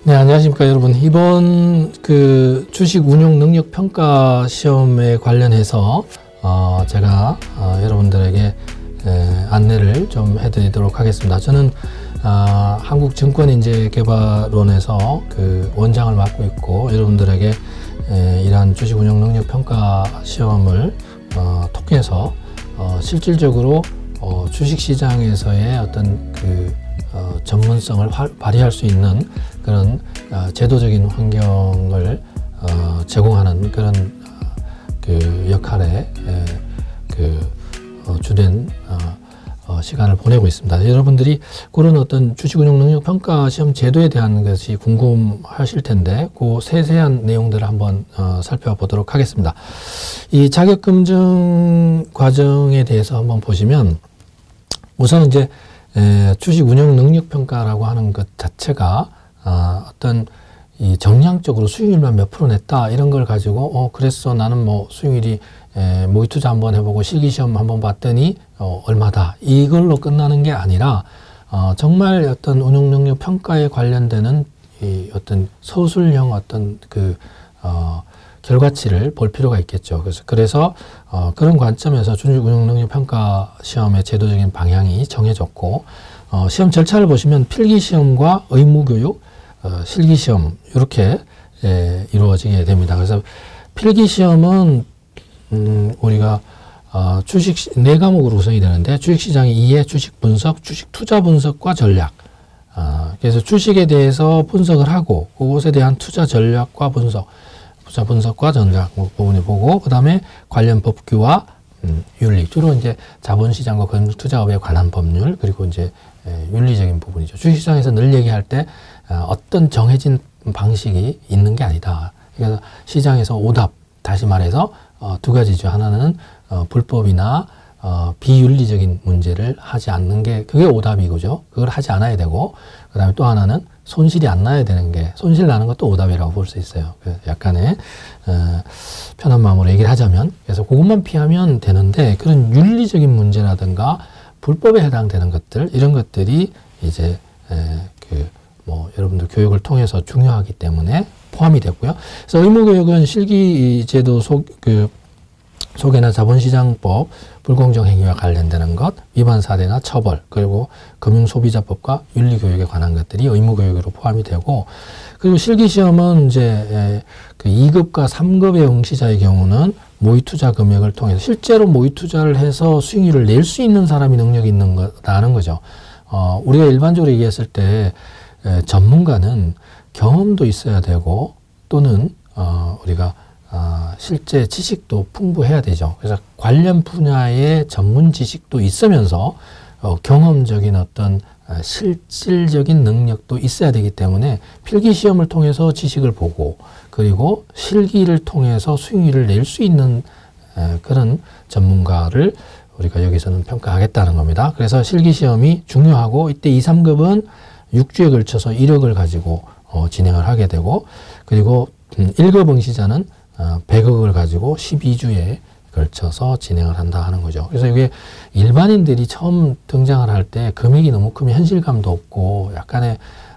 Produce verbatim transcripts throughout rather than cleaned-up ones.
네, 안녕하십니까 여러분. 이번 그 주식 운용 능력 평가 시험에 관련해서 어 제가 어 여러분들에게 에, 안내를 좀 해드리도록 하겠습니다. 저는 어, 한국증권인재개발원에서 그 원장을 맡고 있고, 여러분들에게 에, 이러한 주식 운용 능력 평가 시험을 어, 통해서 어, 실질적으로 어, 주식시장에서의 어떤 그 어, 전문성을 화, 발휘할 수 있는 그런 어, 제도적인 환경을 어, 제공하는 그런 어, 그 역할에 에, 그 어, 주된 어, 어, 시간을 보내고 있습니다. 여러분들이 그런 어떤 주식운용 능력 평가 시험 제도에 대한 것이 궁금하실 텐데, 그 세세한 내용들을 한번 어, 살펴보도록 하겠습니다. 이 자격검증 과정에 대해서 한번 보시면, 우선 이제 에, 주식 운용 능력 평가라고 하는 것 자체가 어, 어떤 이 정량적으로 수익률만 몇 프로 냈다 이런 걸 가지고 어 그랬어 나는 뭐 수익률이 에, 모의 투자 한번 해보고 실기시험 한번 봤더니 어, 얼마다 이걸로 끝나는 게 아니라 어, 정말 어떤 운용 능력 평가에 관련되는 이 어떤 서술형 어떤 그 어, 결과치를 볼 필요가 있겠죠. 그래서, 그래서, 어, 그런 관점에서 주식 운용 능력 평가 시험의 제도적인 방향이 정해졌고, 어, 시험 절차를 보시면 필기시험과 의무교육, 어, 실기시험, 이렇게, 예, 이루어지게 됩니다. 그래서 필기시험은, 음, 우리가, 어, 주식, 네 과목으로 구성이 되는데, 주식시장의 이해, 주식 분석, 주식 투자 분석과 전략. 어, 그래서 주식에 대해서 분석을 하고, 그것에 대한 투자 전략과 분석, 투자 분석과 전략 부분을 보고, 그 다음에 관련 법규와 음, 윤리, 주로 이제 자본시장과 금융투자업에 관한 법률, 그리고 이제 에, 윤리적인 부분이죠. 주식시장에서 늘 얘기할 때 어, 어떤 정해진 방식이 있는 게 아니다. 그래서 시장에서 오답, 다시 말해서 어, 두 가지죠. 하나는 어, 불법이나 어, 비윤리적인 문제를 하지 않는 게 그게 오답이고죠. 그걸 하지 않아야 되고, 그 다음에 또 하나는 손실이 안 나야 되는 게, 손실 나는 것도 오답이라고 볼 수 있어요. 약간의 어, 편한 마음으로 얘기를 하자면, 그래서 그것만 피하면 되는데, 그런 윤리적인 문제라든가 불법에 해당되는 것들, 이런 것들이 이제 에, 그 뭐 여러분들 교육을 통해서 중요하기 때문에 포함이 됐고요. 그래서 의무교육은 실기제도 속 그 소개나 자본시장법, 불공정 행위와 관련되는 것, 위반 사례나 처벌, 그리고 금융소비자법과 윤리교육에 관한 것들이 의무교육으로 포함이 되고, 그리고 실기시험은 이제 그 이 급과 삼 급의 응시자의 경우는 모의투자 금액을 통해서 실제로 모의투자를 해서 수익률을 낼 수 있는 사람이 능력이 있는 거라는 거죠. 어, 우리가 일반적으로 얘기했을 때 에, 전문가는 경험도 있어야 되고, 또는 어, 우리가 어, 실제 지식도 풍부해야 되죠. 그래서 관련 분야의 전문 지식도 있으면서 어, 경험적인 어떤 어, 실질적인 능력도 있어야 되기 때문에 필기시험을 통해서 지식을 보고, 그리고 실기를 통해서 수익률을 낼 수 있는 에, 그런 전문가를 우리가 여기서는 평가하겠다는 겁니다. 그래서 실기시험이 중요하고, 이때 이, 삼 급은 육 주에 걸쳐서 이력을 가지고 어, 진행을 하게 되고, 그리고 음, 일 급 응시자는 어, 백억을 가지고 십이 주에 걸쳐서 진행을 한다 하는 거죠. 그래서 이게 일반인들이 처음 등장을 할 때 금액이 너무 크면 현실감도 없고, 약간의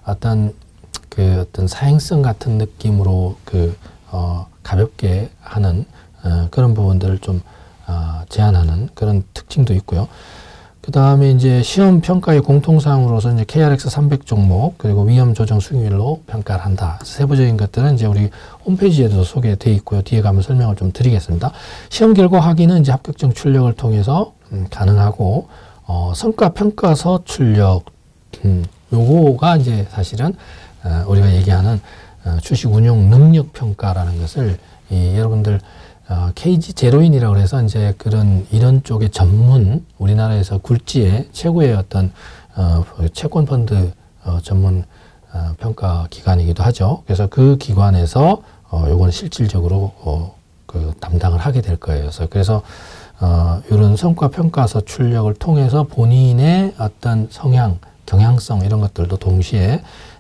어떤 그 어떤 사행성 같은 느낌으로 그, 어, 가볍게 하는, 어, 그런 부분들을 좀, 어, 제한하는 그런 특징도 있고요. 그 다음에 이제 시험 평가의 공통사항으로서 이제 케이알엑스 삼백 종목, 그리고 위험 조정 수익률로 평가를 한다. 세부적인 것들은 이제 우리 홈페이지에도 소개되어 있고요. 뒤에 가면 설명을 좀 드리겠습니다. 시험 결과 확인은 이제 합격증 출력을 통해서 음, 가능하고, 어, 성과 평가서 출력, 음, 요거가 이제 사실은 어, 우리가 얘기하는 어, 주식 운용 능력 평가라는 것을 이 여러분들 어, 케이지 제로인이라고 해서 이제 그런 이런 쪽의 전문, 우리나라에서 굴지의 최고의 어떤 어, 채권 펀드 어, 전문 어, 평가 기관이기도 하죠. 그래서 그 기관에서 어, 요거는 실질적으로 어, 그 담당을 하게 될 거예요. 그래서 그래서 어, 이런 성과 평가서 출력을 통해서 본인의 어떤 성향, 경향성 이런 것들도 동시에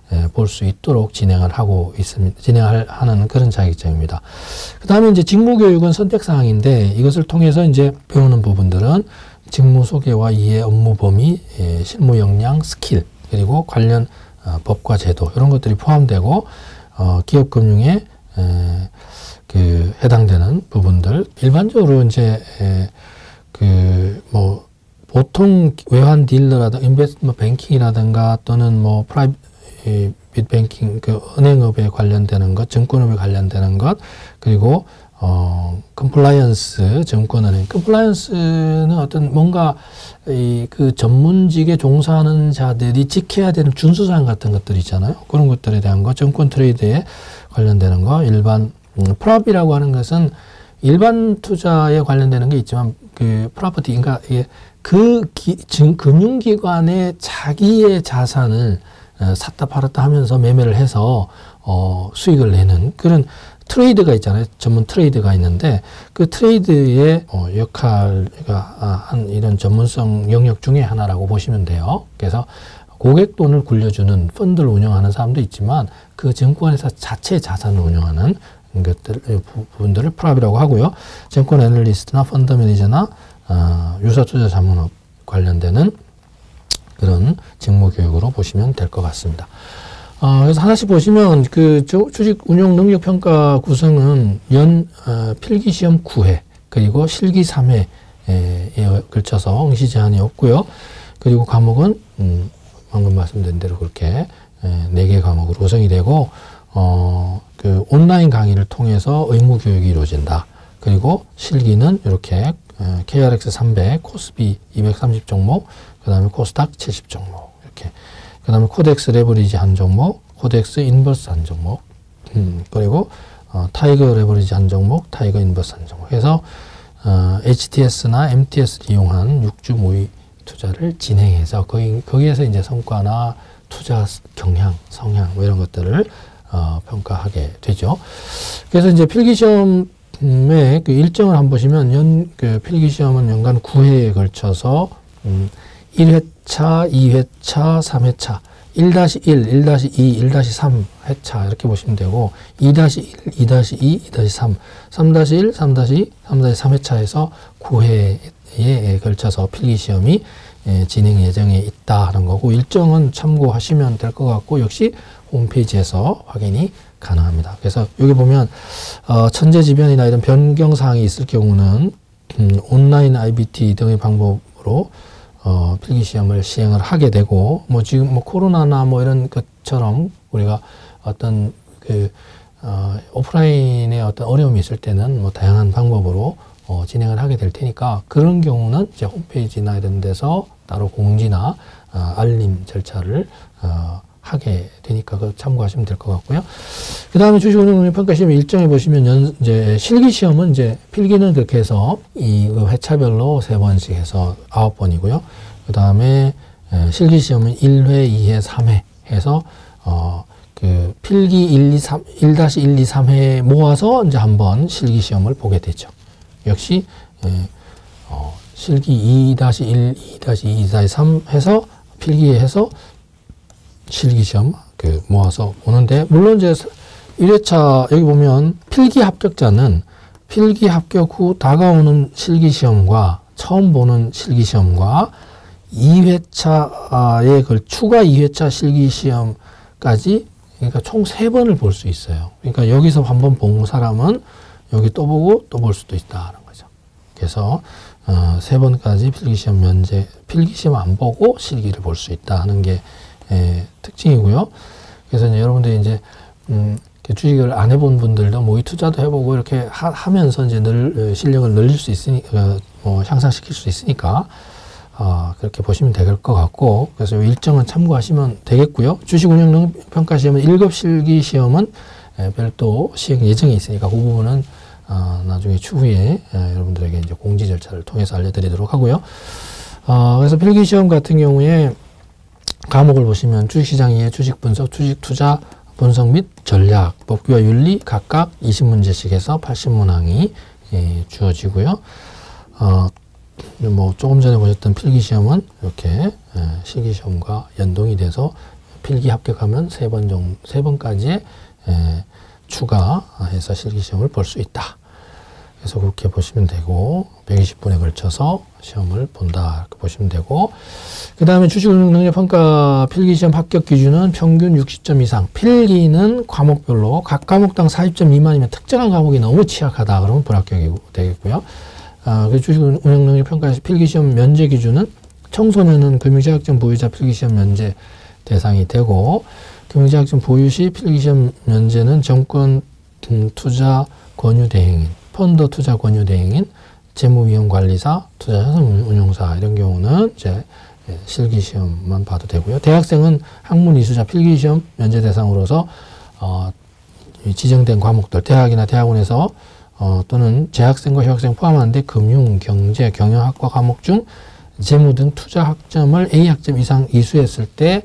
볼 수 있도록 진행을 하고 있습니다. 진행을 하는 그런 자격증입니다. 그 다음에 이제 직무교육은 선택사항인데, 이것을 통해서 이제 배우는 부분들은 직무 소개와 이해, 업무 범위, 실무 역량, 스킬, 그리고 관련 어, 법과 제도 이런 것들이 포함되고 어, 기업 금융에 에, 그 해당되는 부분들 일반적으로 이제 에, 그 뭐 보통 외환 딜러라든가 인베스트먼트 뱅킹이라든가 또는 뭐 프라이빗 뱅킹 그 은행업에 관련되는 것, 증권업에 관련되는 것 그리고 어, 컴플라이언스, 증권은행. 컴플라이언스는 어떤 뭔가 이 그 전문직에 종사하는 자들이 지켜야 되는 준수사항 같은 것들 있잖아요. 그런 것들에 대한 거, 증권 트레이드에 관련되는 거, 일반, 음, 프랍이라고 하는 것은 일반 투자에 관련되는 게 있지만 그 프로퍼티, 그러니까 이게 그 기, 증, 금융기관의 자기의 자산을 어, 샀다 팔았다 하면서 매매를 해서 어, 수익을 내는 그런 트레이드가 있잖아요. 전문 트레이드가 있는데 그 트레이드의 어, 역할가 아, 한 이런 전문성 영역 중에 하나라고 보시면 돼요. 그래서 고객 돈을 굴려주는 펀드를 운영하는 사람도 있지만 그 증권회사 자체 자산을 운영하는 것들 부분들을 프랍이라고 하고요. 증권 애널리스트나 펀드 매니저나 어, 유사 투자 자문업 관련되는 그런 직무 교육으로 보시면 될 것 같습니다. 어, 그래서 하나씩 보시면 그 주식 운용 능력 평가 구성은 연 어, 필기 시험 구 회 그리고 실기 삼 회에 걸쳐서 응시 제한이 없고요. 그리고 과목은 음, 방금 말씀드린 대로 그렇게 네 개 과목으로 구성이 되고 어, 그 온라인 강의를 통해서 의무 교육이 이루어진다. 그리고 실기는 이렇게 케이알엑스 삼백, 코스피 이백삼십 종목, 그 다음에 코스닥 칠십 종목 이렇게. 그 다음에 코덱스 레버리지 한 종목, 코덱스 인버스 한 종목, 음, 그리고 어, 타이거 레버리지 한 종목, 타이거 인버스 한 종목 해서 어, 에이치티에스나 엠티에스를 이용한 육 주 모의 투자를 진행해서 거기, 거기에서 이제 성과나 투자 경향, 성향 뭐 이런 것들을 어, 평가하게 되죠. 그래서 이제 필기시험의 그 일정을 한번 보시면 연, 그 필기시험은 연간 구 회에 걸쳐서 음, 일 회차, 이 회차, 삼 회차, 일 다시 일, 일 다시 이, 일 다시 삼 회차 이렇게 보시면 되고 이 다시 일, 이 다시 이, 이 다시 삼, 삼 다시 일, 삼 다시 이, 삼 다시 삼 회차에서 구 회에 걸쳐서 필기시험이 예, 진행 예정에 있다 하는 거고 일정은 참고하시면 될 것 같고 역시 홈페이지에서 확인이 가능합니다. 그래서 여기 보면 어, 천재지변이나 이런 변경사항이 있을 경우는 음, 온라인 아이비티 등의 방법으로 어, 필기시험을 시행을 하게 되고, 뭐, 지금 뭐, 코로나나 뭐, 이런 것처럼 우리가 어떤 그, 어, 오프라인에 어떤 어려움이 있을 때는 뭐, 다양한 방법으로 어, 진행을 하게 될 테니까, 그런 경우는 이제 홈페이지나 이런 데서 따로 공지나 어, 알림 절차를 어, 하게 되니까 그 참고하시면 될 것 같고요. 그 다음에 주식운용평가시험 일정에 보시면 연, 이제 실기시험은 이제 필기는 그렇게 해서 이 회차별로 세 번씩 해서 아홉 번이고요. 그 다음에 실기시험은 일 회, 이 회, 삼 회 해서 어, 그 필기 일, 이, 삼, 일 다시 일, 이, 삼 회 모아서 이제 한번 실기시험을 보게 되죠. 역시 에, 어, 실기 이 다시 일, 이 다시 이, 이 다시 삼 해서 필기에 해서 실기시험 그 모아서 보는데 물론 이제 일 회차 여기 보면 필기 합격자는 필기 합격 후 다가오는 실기시험과 처음 보는 실기시험과 이 회차에 그 추가 이 회차 실기시험까지 그러니까 총 세 번을 볼 수 있어요. 그러니까 여기서 한 번 본 사람은 여기 또 보고 또 볼 수도 있다는 거죠. 그래서 어, 세 번까지 필기시험 면제, 필기시험 안 보고 실기를 볼 수 있다 하는 게 예, 특징이고요. 그래서 이제 여러분들이 이제 음, 주식을 안 해본 분들도 모의 투자도 해보고 이렇게 하, 하면서 이제 늘 실력을 늘릴 수 있으니까 뭐 향상시킬 수 있으니까 어, 그렇게 보시면 될 것 같고 그래서 일정은 참고하시면 되겠고요. 주식운용평가시험은 일 급 실기시험은 예, 별도 시행 예정이 있으니까 그 부분은 어, 나중에 추후에 예, 여러분들에게 이제 공지 절차를 통해서 알려드리도록 하고요. 어, 그래서 필기시험 같은 경우에 과목을 보시면 주식시장 이해, 주식분석, 주식투자 분석 및 전략, 법규와 윤리 각각 이십 문제씩 해서 팔십 문항이 예, 주어지고요. 어, 뭐 조금 전에 보셨던 필기시험은 이렇게 예, 실기시험과 연동이 돼서 필기 합격하면 세 번 정도, 세 번까지의 예, 추가해서 실기시험을 볼 수 있다. 그래서 그렇게 보시면 되고, 백이십 분에 걸쳐서 시험을 본다 이렇게 보시면 되고, 그 다음에 주식운용능력평가 필기시험 합격 기준은 평균 육십 점 이상, 필기는 과목별로 각 과목당 사십 점 미만이면 특정한 과목이 너무 취약하다 그러면 불합격이 되겠고요. 아, 그 주식운용능력평가 필기시험 면제 기준은 청소년은 금융자격증 보유자 필기시험 면제 대상이 되고, 금융자격증 보유 시 필기시험 면제는 정권 음, 투자 권유 대행인, 펀드 투자 권유 대행인, 재무위험관리사, 투자자산운용사 이런 경우는 이제 실기시험만 봐도 되고요. 대학생은 학문 이수자 필기시험 면제 대상으로서 어, 지정된 과목들, 대학이나 대학원에서 어, 또는 재학생과 휴학생 포함하는데 금융, 경제, 경영학과 과목 중 재무 등 투자 학점을 A 학점 이상 이수했을 때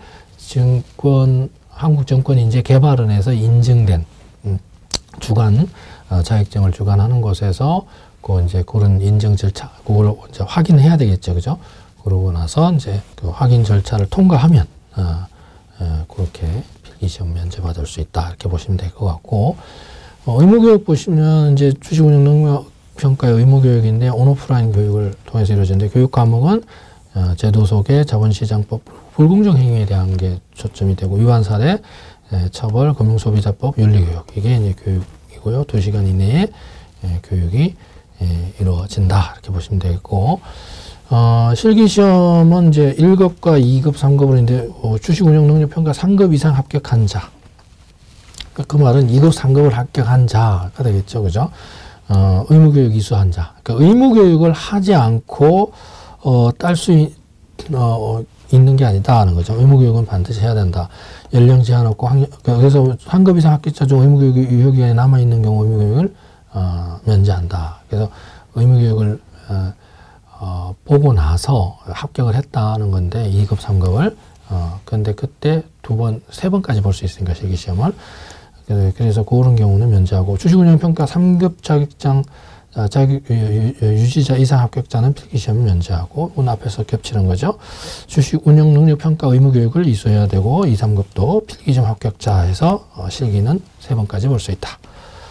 증권, 한국증권인재개발원에서 인증된 음, 주관 어, 자격증을 주관하는 곳에서 그 이제 그런 인증 절차, 그걸 이제 확인해야 되겠죠, 그죠? 그러고 나서 이제 그 확인 절차를 통과하면 어, 어, 그렇게 필기시험 면제 받을 수 있다 이렇게 보시면 될 것 같고, 어, 의무교육 보시면 이제 주식운용 능력평가의 의무교육인데 온오프라인 교육을 통해서 이루어지는데, 교육 과목은 어, 제도 소개, 자본시장법, 불공정 행위에 대한 게 초점이 되고, 위반 사례, 에, 처벌, 금융소비자법, 윤리교육 이게 이제 교육이고요. 두 시간 이내에 에, 교육이 에, 이루어진다 이렇게 보시면 되겠고, 어, 실기시험은 이제 일 급과 이 급, 삼 급으로 있는데 어, 주식운용능력평가 삼 급 이상 합격한 자, 그, 그 말은 이 급, 삼 급을 합격한 자가 되겠죠, 그죠? 어, 의무교육 이수한 자, 그러니까 의무교육을 하지 않고 어, 딸 수 어, 있는 게 아니다 하는 거죠. 의무교육은 반드시 해야 된다. 연령 제한 없고 학년, 그래서 삼 급 이상 합격자 중 의무교육이 유효기간에 남아있는 경우 의무교육을 어, 면제한다. 그래서 의무교육을 어, 어, 보고 나서 합격을 했다는 건데, 이 급, 삼 급을 어, 근데 그때 두 번, 세 번까지 볼 수 있으니까 실기시험을. 그래서 그런 경우는 면제하고, 주식운용평가 삼 급 자격증 자격 유지자 이상 합격자는 필기시험 면제하고, 오늘 앞에서 겹치는 거죠. 주식운용능력평가 의무교육을 이수해야 되고, 이, 삼 급도 필기시험 합격자에서 어, 실기는 세 번까지 볼 수 있다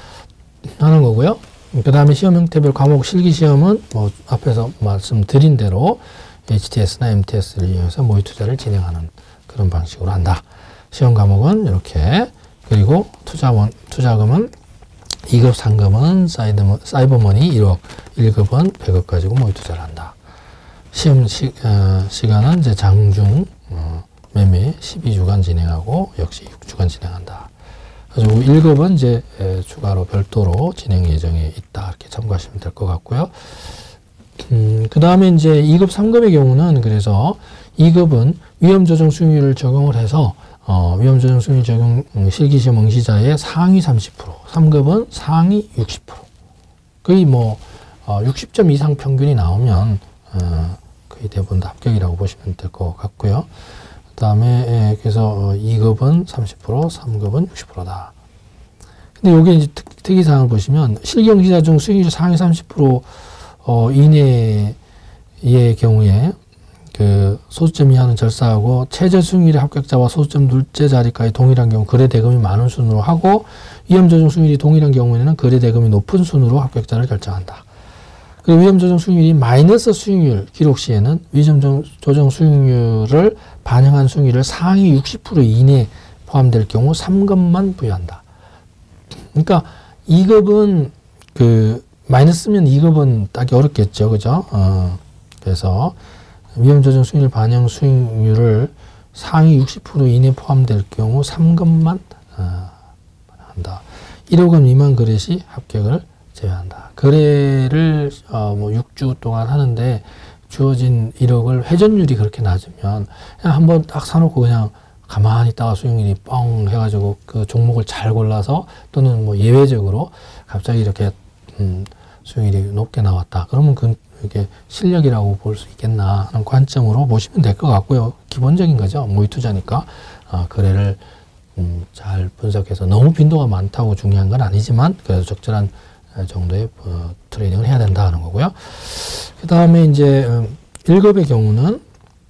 하는 거고요. 그 다음에 시험 형태별 과목 실기시험은 뭐 앞에서 말씀드린 대로 에이치티에스나 엠티에스를 이용해서 모의 투자를 진행하는 그런 방식으로 한다. 시험 과목은 이렇게, 그리고 투자원, 투자금은 이 급, 삼 급은 사이드, 사이버머니 일억, 일 급은 백억 가지고 모의 투자를 한다. 시험 시, 어, 시간은 이제 장중 어, 매매 십이 주간 진행하고 역시 육 주간 진행한다. 그래서 일 급은 이제 에, 추가로 별도로 진행 예정에 있다 이렇게 참고하시면 될 것 같고요. 음, 그 다음에 이제 이 급, 삼 급의 경우는 그래서 이 급은 위험조정 수익률을 적용을 해서 어, 위험조정 수익률 적용 음, 실기시험 응시자의 상위 삼십 퍼센트, 삼 급은 상위 육십 퍼센트. 거의 뭐 어, 육십 점 이상 평균이 나오면 어, 거의 대부분 다 합격이라고 보시면 될 것 같고요. 그 다음에 그래서 이 급은 삼십 퍼센트, 삼 급은 육십 퍼센트다. 근데 여기 이제 특, 특이사항을 보시면 실기 응시자 중 수익률 상위 삼십 퍼센트 어, 이내의 경우에 그 소수점 이하는 절사하고, 최저 수익률의 합격자와 소수점 둘째 자리까지 동일한 경우 거래 대금이 많은 순으로 하고, 위험조정 수익률이 동일한 경우에는 거래 대금이 높은 순으로 합격자를 결정한다. 그리고 위험조정 수익률이 마이너스 수익률 기록 시에는 위험조정 수익률을 반영한 수익률을 상위 육십 퍼센트 이내에 포함될 경우 삼 급만 부여한다. 그러니까 이 급은 그 마이너스면 이 급은 따기 어렵겠죠, 그죠? 어, 그래서 위험조정 수익률 반영 수익률을 상위 육십 퍼센트 이내에 포함될 경우 삼 급만 어, 한다. 일억 원 미만 거래 시 합격을 제외한다. 거래를 어, 뭐 육 주 동안 하는데 주어진 일억을 회전율이 그렇게 낮으면 그냥 한번 딱 사놓고 그냥 가만히 있다가 수익률이 뻥 해가지고 그 종목을 잘 골라서, 또는 뭐 예외적으로 갑자기 이렇게 음, 수익률이 높게 나왔다. 그러면 그 이게 실력이라고 볼 수 있겠나 하는 관점으로 보시면 될 것 같고요. 기본적인 거죠. 모의 투자니까 어, 거래를 음, 잘 분석해서 너무 빈도가 많다고 중요한 건 아니지만 그래도 적절한 정도의 어, 트레이딩을 해야 된다 하는 거고요. 그 다음에 이제 음, 일 급의 경우는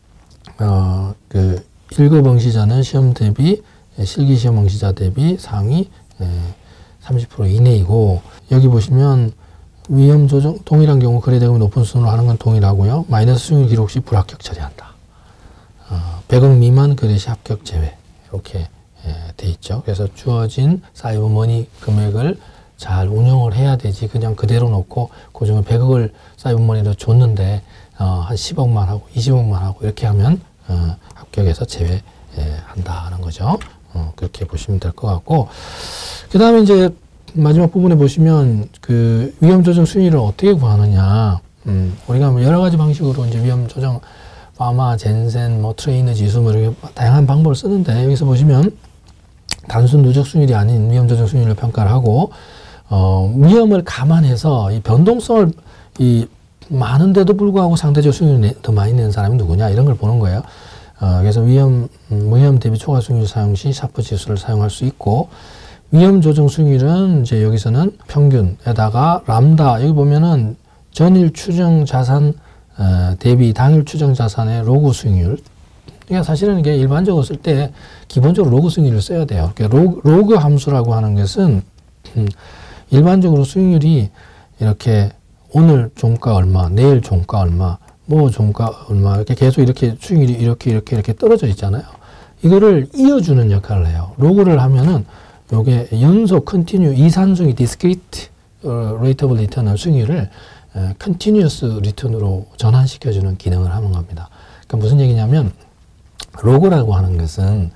어, 그 일 급 응시자는 시험 대비 실기시험 응시자 대비 상위 에, 삼십 퍼센트 이내이고, 여기 보시면 위험 조정 동일한 경우 거래대금이 높은 수준으로 하는 건 동일하고요. 마이너스 수익률 기록 시 불합격 처리한다. 어, 백억 미만 거래 시 합격 제외 이렇게 예, 돼 있죠. 그래서 주어진 사이버머니 금액을 잘 운영을 해야 되지 그냥 그대로 놓고 그중에 백억을 사이버머니로 줬는데 어, 한 십억만 하고 이십억만 하고 이렇게 하면 어, 합격에서 제외한다는 거죠. 어, 그렇게 보시면 될 것 같고 그 다음에 이제 마지막 부분에 보시면 그 위험 조정 수익률을 어떻게 구하느냐. 음, 우리가 뭐 여러 가지 방식으로 이제 위험 조정 파마, 젠센, 뭐 트레이너 지수 뭐 이렇게 다양한 방법을 쓰는데 여기서 보시면 단순 누적 수익률이 아닌 위험 조정 수익률을 평가를 하고 어, 위험을 감안해서 이 변동성을 이 많은데도 불구하고 상대적 수익률이 더 많이 내는 사람이 누구냐 이런 걸 보는 거예요. 어, 그래서 위험, 음, 무위험 대비 초과 수익률 사용 시 샤프 지수를 사용할 수 있고 위험 조정 수익률은 이제 여기서는 평균에다가 람다 여기 보면은 전일 추정 자산 어, 대비 당일 추정 자산의 로그 수익률. 그러니까 사실은 이게 일반적으로 쓸 때 기본적으로 로그 수익률을 써야 돼요. 그러니까 로그, 로그 함수라고 하는 것은 음, 일반적으로 수익률이 이렇게 오늘 종가 얼마, 내일 종가 얼마, 뭐 종가 얼마 이렇게 계속 이렇게 수익률이 이렇게 이렇게 이렇게 떨어져 있잖아요. 이거를 이어주는 역할을 해요. 로그를 하면은 요게 연속 컨티뉴 이산수익 디스크리트 레이터블 리턴 수익률을 컨티뉴어스 리턴으로 전환시켜주는 기능을 하는 겁니다. 그러니까 무슨 얘기냐면 로그라고 하는 것은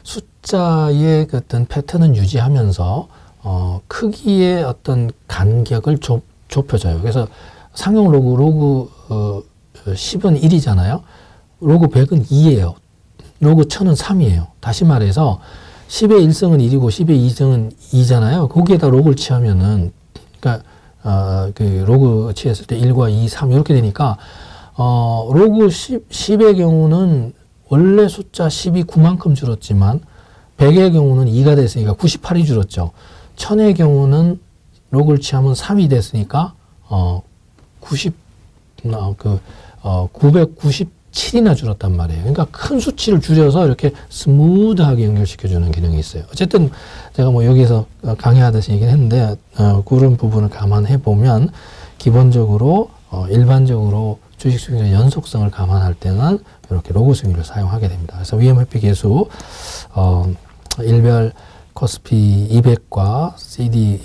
숫자의 어떤 패턴은 유지하면서 어, 크기의 어떤 간격을 좁, 좁혀져요. 그래서 상용 로그, 로그 어, 십은 일이잖아요. 로그 백은 이예요. 로그 천은 삼이에요. 다시 말해서 십의 일승은 일이고 십의 이승은 이잖아요. 거기에다 로그를 취하면은 그러니까 어, 그 로그 취했을 때 일과 이, 삼 이렇게 되니까 어, 로그 십, 십의 경우는 원래 숫자 십이 구만큼 줄었지만 백의 경우는 이가 됐으니까 구십팔이 줄었죠. 천의 경우는 로그를 취하면 삼이 됐으니까 어, 구십, 어, 그, 어, 구백구십칠이나 줄었단 말이에요. 그러니까 큰 수치를 줄여서 이렇게 스무드하게 연결시켜주는 기능이 있어요. 어쨌든 제가 뭐 여기서 강의하듯이 얘기를 했는데 어, 그런 부분을 감안해 보면 기본적으로 어, 일반적으로 주식 수익률의 연속성을 감안할 때는 이렇게 로그 수익률을 사용하게 됩니다. 그래서 위험 회피 계수 어, 일별 코스피 이백과 씨디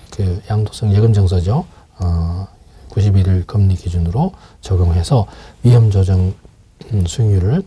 그 양도성 예금 정서죠. 어, 구십일 일 금리 기준으로 적용해서 위험 조정 수익률을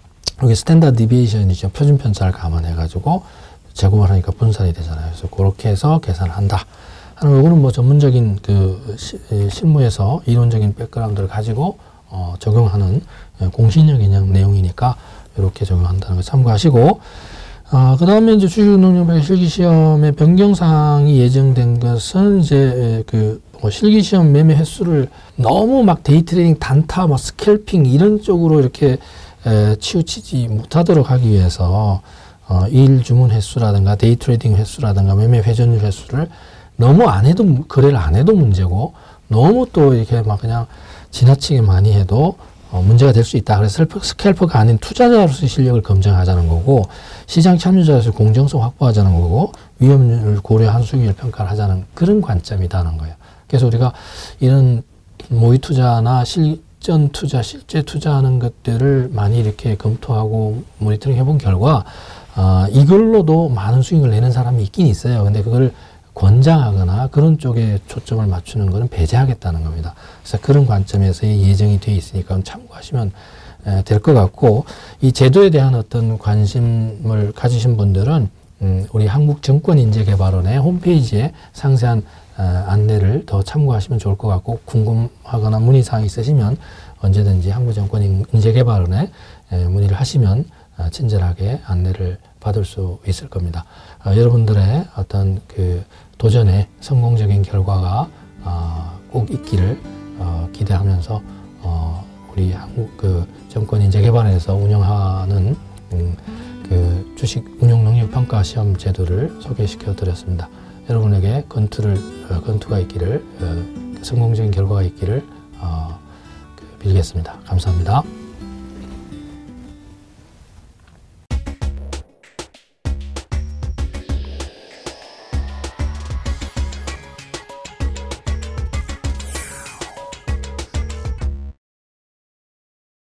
여기 스탠다드 디비에이션이죠. 표준 편차를 감안해 가지고 제곱을 하니까 분산이 되잖아요. 그래서 그렇게 해서 계산을 한다. 하는 거는 뭐 전문적인 그 시, 실무에서 이론적인 백그라운드를 가지고 어, 적용하는 공신력 인형 내용이니까 이렇게 적용한다는 걸 참고하시고 어, 그 다음에 이제 주식능력별 실기시험의 변경사항이 예정된 것은 이제 그 뭐 실기시험 매매 횟수를 너무 막 데이트레이딩 단타, 뭐 스캘핑 이런 쪽으로 이렇게 에, 치우치지 못하도록 하기 위해서 어, 일 주문 횟수라든가 데이트레이딩 횟수라든가 매매 회전율 횟수를 너무 안 해도 거래를 안 해도 문제고 너무 또 이렇게 막 그냥 지나치게 많이 해도 어, 문제가 될 수 있다. 그래서 스캘퍼가 아닌 투자자로서의 실력을 검증하자는 거고 시장 참여자로서의 공정성 확보하자는 거고 위험을 고려한 수익률 평가를 하자는 그런 관점이다는 거예요. 그래서 우리가 이런 모의 투자나 실전 투자, 실제 투자하는 것들을 많이 이렇게 검토하고 모니터링 해본 결과 어, 이걸로도 많은 수익을 내는 사람이 있긴 있어요. 근데 그걸 권장하거나 그런 쪽에 초점을 맞추는 것은 배제하겠다는 겁니다. 그래서 그런 관점에서의 예정이 되어 있으니까 참고하시면 될 것 같고 이 제도에 대한 어떤 관심을 가지신 분들은 음, 우리 한국증권인재개발원의 홈페이지에 상세한 어, 안내를 더 참고하시면 좋을 것 같고 궁금하거나 문의사항이 있으시면 언제든지 한국증권인재개발원에 문의를 하시면 어, 친절하게 안내를 받을 수 있을 겁니다. 어, 여러분들의 어떤 그 도전의 성공적인 결과가 어, 꼭 있기를 어, 기대하면서 어, 우리 한국 그 정권인재개발원에서 운영하는 음, 그 주식 운용 능력 평가 시험 제도를 소개시켜 드렸습니다. 여러분에게 건투를 어, 건투가 있기를 어, 성공적인 결과가 있기를 어, 그 빌겠습니다. 감사합니다.